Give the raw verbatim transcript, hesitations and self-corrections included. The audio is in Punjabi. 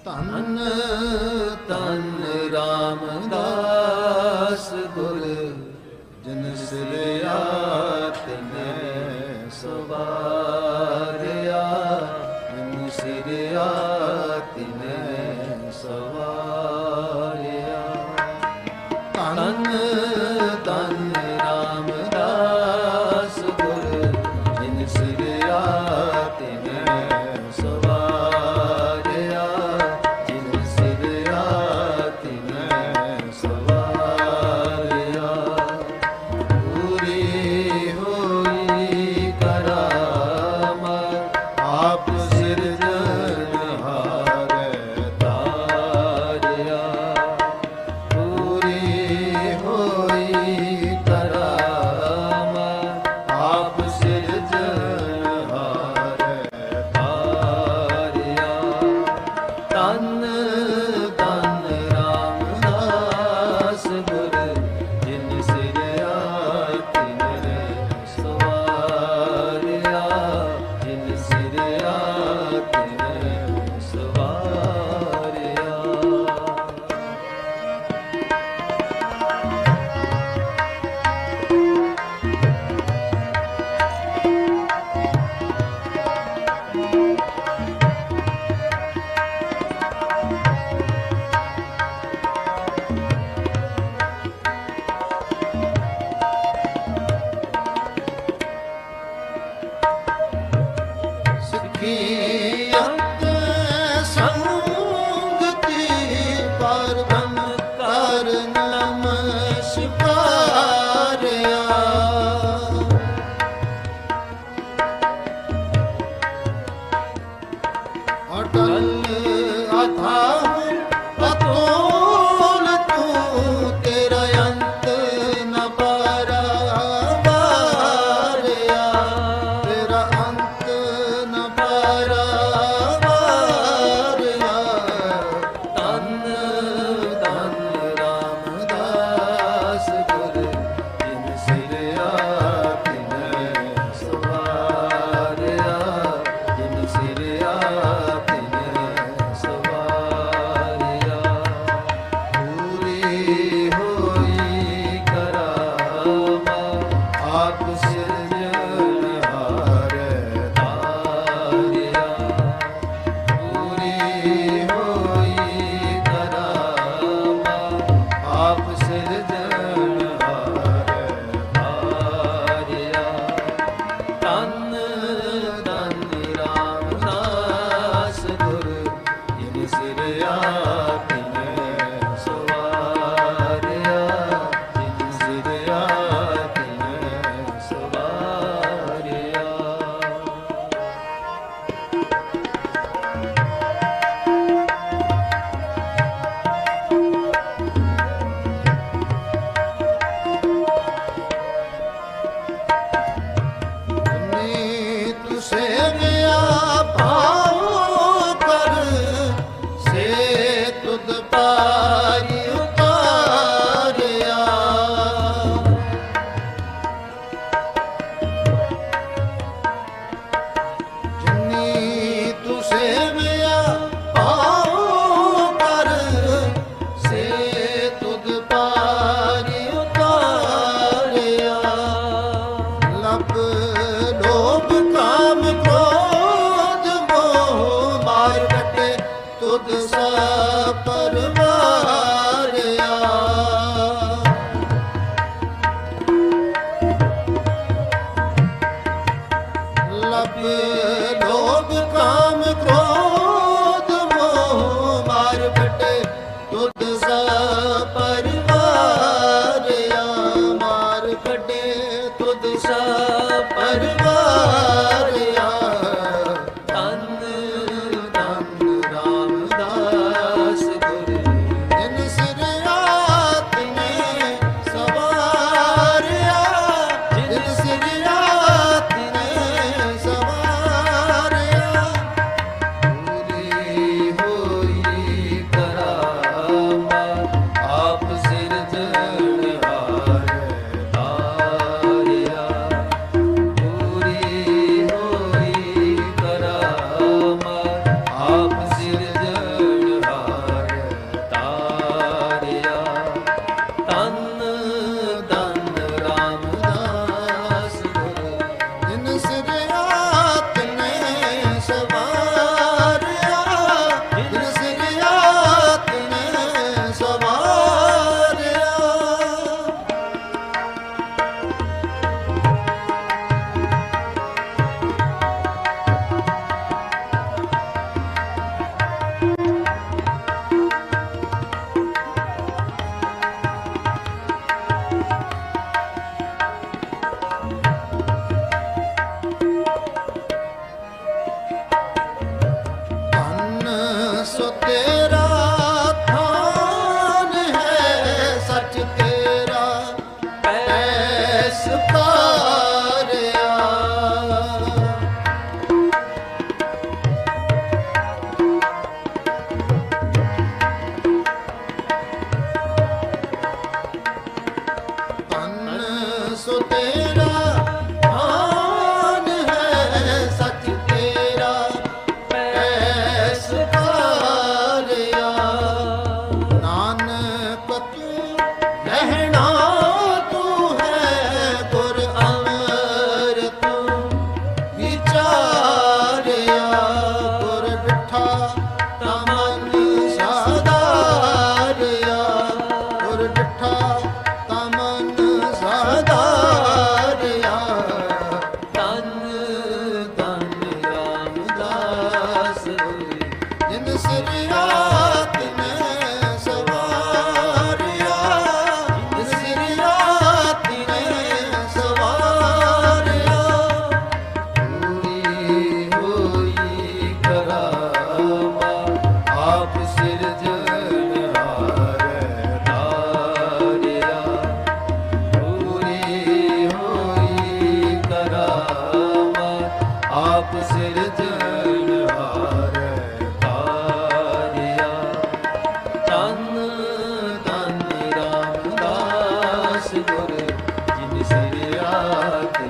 ਧੰਨ ਧੰਨ ਰਾਮਦਾਸ ਗੁਰ ਜਿਨ ਸਿਰਿਆ ਤਿਨੈ ਸਵਾਰਿਆ, ਜਿਨ ਸਿਰਿਆ ਤਿਨੈ ਸਵਾਰਿਆ। ਧੰਨ ਧੰਨ ਰਾਮਦਾਸ ਗੁਰ ਜਿਨ ਸਿਰਿਆ ਤਿਨੈ ਸਵਾਰਿਆ, ਜਿਨ ਸਿਰਿਆ ਤਿਨੈ ਸਵਾਰਿਆ। ਪੂਰੀ ਹੋਈ ਕਰਾਮਤ ਆਪ ਸਿਰਜਣਹਾਰੈ ਤਾਰਿਆ। ਪੂਰੀ ਹੋਈ ਕਰਾਮਤ ਆਪ ਸਿਰਜਣਹਾਰੈ ਤਾਰਿਆ। ਧੰਨ ਧੰਨ ਰਾਮਦਾਸ ਗੁਰ ਜਿਨ ਸਿਰਿਆ ਤਿਨੈ ਸਵਾਰਿਆ, ਜਿਨ ਸਿਰਿਆ ਤਿਨੈ ਸਵਾਰਿਆ। ਸਿੱਖੀ ਅੰਤ ਸੰਗਤੀ ਪਰ ਬ੍ਰਹਮ ਕਰ ਨਮਸਕਾਰਿਆ। ਅਟਲ ਅਥਾਹ ਅਤੁਲ ਤੂੰ, ਤੇਰਾ ਅੰਤ ਨ ਪਾਰਾਵਾਰਿਆ, ਤੇਰਾ ਅੰਤ ਨ ਪਾਰਾਵਾਰਿਆ। ਧੰਨ ਧੰਨ ਰਾਮਦਾਸ ਗੁਰ ਜਿਨ ਸਿਰਿਆ ਤਿਨੈ ਸਵਾਰਿਆ, ਜਿਨ ਸਿਰਿਆ ਤਿਨੈ ਸਵਾਰਿਆ। ਪੂਰੀ ਹੋਈ ਕਰਾਮਤ ਆਪ ਸਿਰਜਣਹਾਰੈ ਤਾਰਿਆ। ਪੂਰੀ ਹੋਈ ਕਰਾਮਤ ਆਪ ਸਿਰਜਣਹਾਰੈ ਤਾਰਿਆ। ਧੰਨ ਧੰਨ ਰਾਮਦਾਸ ਗੁਰ ਜਿਨ ਸਿਰਿਆ ਤਿਨੈ ਸਵਾਰਿਆ, ਜਿਨ ਸਿਰਿਆ ਤਿਨੈ ਸਵਾਰਿਆ। ਨੀਤ ਸੇਵਿਆ ਭਾਉ ਕਰ, ਸੇ ਤੁਧ ਪਾਰਿ ਉਤਾਰਿਆ। ਜਿਨੀ ਤੂੰ ਸੇਵਿਆ ਭਾਉ ਕਰ, ਸੇ ਤੁਧ ਪਾਰਿ ਉਤਾਰਿਆ। ਲੱਭ ਲੋਭ ਕਾਮ ਕ੍ਰੋਧ ਮੋਹ ਮਾਰ ਕੱਟੇ ਤੁਧ ਸਾ ਪਰਵਾਰਿਆ। ਲੱਭ ਲੋਭ ਕਾਮ ਕ੍ਰੋਧ ਮੋਹ ਮਾਰ ਕੱਟੇ ਤੁਧ ਸਾ ਪਰਵਾਰਿਆ। ਮਾਰ ਕੱਟੇ ਤੁਧ ਸਾ ਪਰਵਾਰਿਆ। ਧੰਨ ਧੰਨ ਰਾਮਦਾਸ ਗੁਰ ਸੋ ਤੇਰਾ ਥਾਨ ਹੈ, ਸੱਚ ਤੇਰਾ ਪੈਸ ਤਾਰਿਆ। ਧੰਨ ਸੋ ਤੇਰਾ ਥਾਨ ਹੈ, ਸੱਚ ਤੇਰਾ ਪੈਸ ਤਾਰਿਆ। ਨਾਨਕ ਤੂੰ ਰਹਿਣਾ ਤੂੰ ਹੈ, ਗੁਰ ਅੰਮ੍ਰਿਤ ਵਿਚਾਰਿਆ। ਗੁਰ ਡਿਠਾ ਤਾਂ ਮਨ ਸਾਧਾਰਿਆ, ਗੁਰ ਡਿਠਾ ਤਾਂ ਮਨ ਸਾਧਾਰਿਆ। ਧੰਨ ਧੰਨ ਰਾਮਦਾਸ ਹੋਏ, ਜਿਨ ਸਿਰ ਆਤਮੈ ਸਵਾਰਿਆ, ਜਿਨ ਸਿਰ ਆਤਮੈ ਸਵਾਰਿਆ। ਪੂਰੀ ਹੋਈ ਕਰਾਮਾ, ਆਪ ਸਿਰਜਣਹਾਰੈ ਤਾਰਿਆ। ਪੂਰੀ ਹੋਈ ਕਰਾਮਾ, ਆਪ ਸਿਰਜਣਹਾਰੈ ਤਾਰਿਆ। ਧੰਨ ਧੰਨ ਰਾਮਦਾਸ ਗੁਰ, ਜਿਨ ਸਿਰ ਆਤਮੈ